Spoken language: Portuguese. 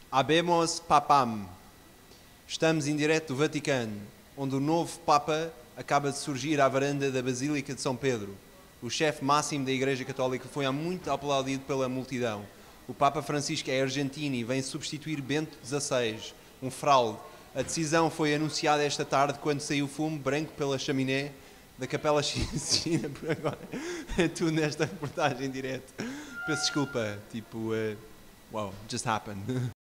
Habemos Papam. Estamos em direto do Vaticano, onde o novo Papa acaba de surgir à varanda da Basílica de São Pedro. O chefe máximo da Igreja Católica foi há muito aplaudido pela multidão. O Papa Francisco é argentino e vem substituir Bento XVI, um fraude. A decisão foi anunciada esta tarde quando saiu fumo branco pela chaminé da Capela Sistina. Por agora é tudo nesta reportagem em direto. Peço desculpa, wow, just happened.